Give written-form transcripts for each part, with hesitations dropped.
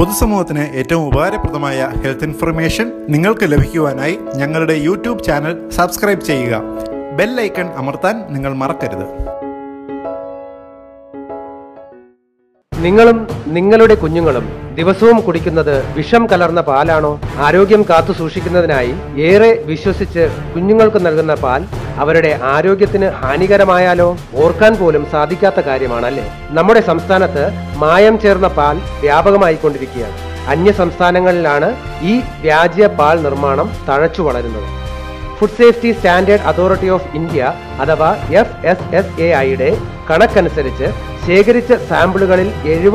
പൊതുസമൂഹത്തിന് ഏറ്റവും ഉപകാരപ്രദമായ ഹെൽത്ത് ഇൻഫർമേഷൻ നിങ്ങൾക്ക് ലഭിക്കുവാനായി ഞങ്ങളുടെ യൂട്യൂബ് ചാനൽ സബ്സ്ക്രൈബ് ചെയ്യുക. ബെൽ ഐക്കൺ അമർത്താൻ നിങ്ങൾ മറക്കരുത്. നിങ്ങളും നിങ്ങളുടെ കുഞ്ഞുങ്ങളും ദിവസവും കുടിക്കുന്നത് വിഷം കലർന്ന പാലാണോ? ആരോഗ്യം കാത്തു സൂക്ഷിക്കുന്നതിനായി ഏറെ വിശ്വസിച്ച് കുഞ്ഞുങ്ങൾക്ക് നൽകുന്ന പാൽ അവരുടെ ആരോഗ്യത്തിന് ഹാനികരമായാലോ? ഓർക്കാൻ പോലും സാധിക്കാത്ത കാര്യമാണല്ലേ. നമ്മുടെ സംസ്ഥാനത്ത് മായം ചേർന്ന പാൽ വ്യാപകമായിക്കൊണ്ടിരിക്കുകയാണ്. അന്യ സംസ്ഥാനങ്ങളിലാണ് ഈ വ്യാജ പാൽ നിർമ്മാണം തഴച്ചു വളരുന്നത്. Food safety standard authority of India അഥവാ FSSAIയുടെ കണക്കനുസരിച്ച് ശേഖരിച്ച സാമ്പിളുകളിൽ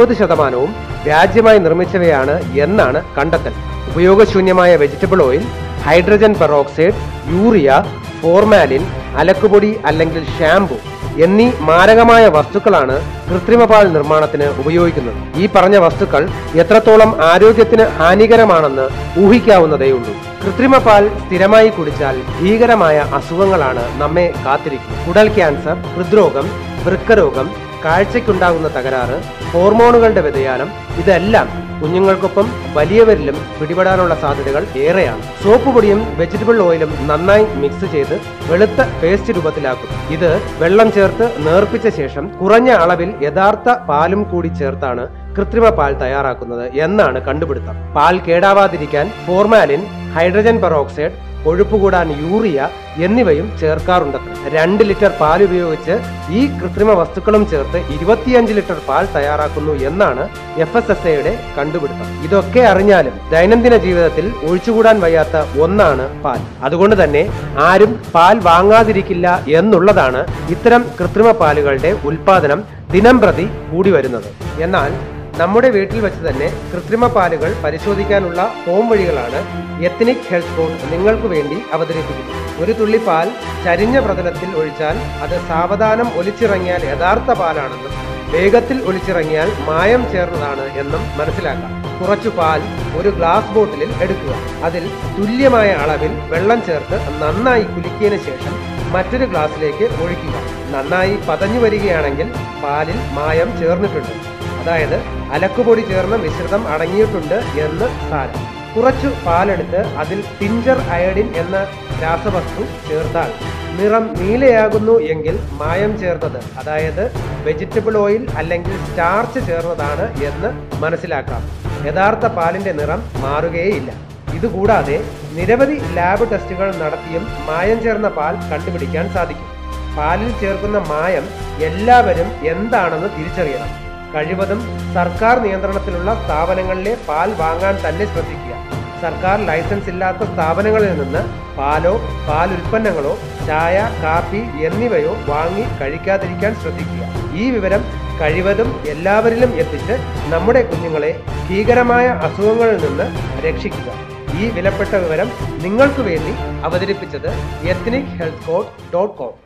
70% വ്യാജ്യമായി നിർമ്മിച്ചവയാണ് എന്നാണ് കണ്ടെത്തൽ. ഉപയോഗശൂന്യമായ vegetable oil, hydrogen peroxide, urea, formalin, അലക്കുപൊടി അല്ലെങ്കിൽ ഷാംപൂ എന്നീ മാരകമായ വസ്തുക്കളാണ് കൃത്രിമപാൽ നിർമ്മാണത്തിന് ഉപയോഗിക്കുന്നത്. ഈ പറഞ്ഞ വസ്തുക്കൾ എത്രത്തോളം ആരോഗ്യത്തിന് ഹാനികരമാണെന്ന് ഊഹിക്കാവുന്നതേയുള്ളൂ. കൃത്രിമപാൽ സ്ഥിരമായി കുടിച്ചാൽ ഭീകരമായ അസുഖങ്ങളാണ് നമ്മെ കാത്തിരിക്കുന്നത്. കുടൽ ക്യാൻസർ, ഹൃദ്രോഗം, വൃക്കരോഗം, കാഴ്ചയ്ക്കുണ്ടാകുന്ന തകരാറ്, ഹോർമോണുകളുടെ വ്യതിയാനം ഇതെല്ലാം കുഞ്ഞുങ്ങൾക്കൊപ്പം വലിയവരിലും പിടിപെടാനുള്ള സാധ്യതകൾ ഏറെയാണ്. സോപ്പ് പൊടിയും വെജിറ്റബിൾ ഓയിലും നന്നായി മിക്സ് ചെയ്ത് വെളുത്ത പേസ്റ്റ് രൂപത്തിലാക്കും. ഇത് വെള്ളം ചേർത്ത് നേർപ്പിച്ച ശേഷം കുറഞ്ഞ അളവിൽ യഥാർത്ഥ പാലും കൂടി ചേർത്താണ് കൃത്രിമ പാൽ തയ്യാറാക്കുന്നത് എന്നാണ് കണ്ടുപിടുത്തം. പാൽ കേടാവാതിരിക്കാൻ ഫോർമാലിൻ, ഹൈഡ്രജൻ പെറോക്സൈഡ്, കൊഴുപ്പ് കൂടാൻ യൂറിയ എന്നിവയും ചേർക്കാറുണ്ടത്ര. 2 ലിറ്റർ പാൽ ഉപയോഗിച്ച് ഈ കൃത്രിമ വസ്തുക്കളും ചേർത്ത് 25 ലിറ്റർ പാൽ തയ്യാറാക്കുന്നു എന്നാണ് FSSAIയുടെ കണ്ടുപിടുത്തം. ഇതൊക്കെ അറിഞ്ഞാലും ദൈനംദിന ജീവിതത്തിൽ ഒഴിച്ചുകൂടാൻ വയ്യാത്ത ഒന്നാണ് പാൽ. അതുകൊണ്ട് തന്നെ ആരും പാൽ വാങ്ങാതിരിക്കില്ല എന്നുള്ളതാണ് ഇത്തരം കൃത്രിമ പാലുകളുടെ ഉൽപാദനം ദിനം പ്രതി കൂടി വരുന്നത്. എന്നാൽ നമ്മുടെ വീട്ടിൽ വെച്ച് തന്നെ കൃത്രിമ പാലുകൾ പരിശോധിക്കാനുള്ള ഹോം വഴികളാണ് എത്നിക് ഹെൽത്ത് കോഡ് നിങ്ങൾക്ക് വേണ്ടി അവതരിപ്പിക്കുന്നത്. ഒരു തുള്ളി പാൽ ചരിഞ്ഞ പ്രതലത്തിൽ ഒഴിച്ചാൽ അത് സാവധാനം ഒലിച്ചിറങ്ങിയാൽ യഥാർത്ഥ പാലാണെന്നും വേഗത്തിൽ ഒലിച്ചിറങ്ങിയാൽ മായം ചേർന്നതാണ് എന്നും മനസ്സിലാക്കാം. കുറച്ചു പാൽ ഒരു ഗ്ലാസ് ബോട്ടിലിൽ എടുക്കുക. അതിൽ തുല്യമായ അളവിൽ വെള്ളം ചേർത്ത് നന്നായി കുലുക്കിയതിനു ശേഷം മറ്റൊരു ഗ്ലാസ്സിലേക്ക് ഒഴിക്കുക. നന്നായി പതഞ്ഞു വരികയാണെങ്കിൽ പാലിൽ മായം ചേർന്നിട്ടുണ്ട്, അതായത് അലക്കുപൊടി ചേർന്ന മിശ്രിതം അടങ്ങിയിട്ടുണ്ട് എന്ന് സാരം. കുറച്ചു പാലെടുത്ത് അതിൽ ടിഞ്ചർ അയഡിൻ എന്ന രാസവസ്തു ചേർത്താൽ നിറം നീലയാകുന്നു എങ്കിൽ മായം ചേർത്തത്, അതായത് വെജിറ്റബിൾ ഓയിൽ അല്ലെങ്കിൽ സ്റ്റാർച്ച് ചേർന്നതാണ് എന്ന് മനസ്സിലാക്കാം. യഥാർത്ഥ പാലിന്റെ നിറം മാറുകയേയില്ല. ഇതുകൂടാതെ നിരവധി ലാബ് ടെസ്റ്റുകൾ നടത്തിയും മായം ചേർന്ന പാൽ കണ്ടുപിടിക്കാൻ സാധിക്കും. പാലിൽ ചേർക്കുന്ന മായം എല്ലാവരും എന്താണെന്ന് തിരിച്ചറിയണം. കഴിവതും സർക്കാർ നിയന്ത്രണത്തിലുള്ള സ്ഥാപനങ്ങളിലെ പാൽ വാങ്ങാൻ തന്നെ ശ്രദ്ധിക്കുക. സർക്കാർ ലൈസൻസ് ഇല്ലാത്ത സ്ഥാപനങ്ങളിൽ നിന്ന് പാലോ പാലുൽപ്പന്നങ്ങളോ ചായ, കാപ്പി എന്നിവയോ വാങ്ങി കഴിക്കാതിരിക്കാൻ ശ്രദ്ധിക്കുക. ഈ വിവരം കഴിവതും എല്ലാവരിലും എത്തിച്ച് നമ്മുടെ കുഞ്ഞുങ്ങളെ ഭീകരമായ അസുഖങ്ങളിൽ നിന്ന് രക്ഷിക്കുക. ഈ വിലപ്പെട്ട വിവരം നിങ്ങൾക്ക് വേണ്ടി അവതരിപ്പിച്ചത് ethnichealthcode.com.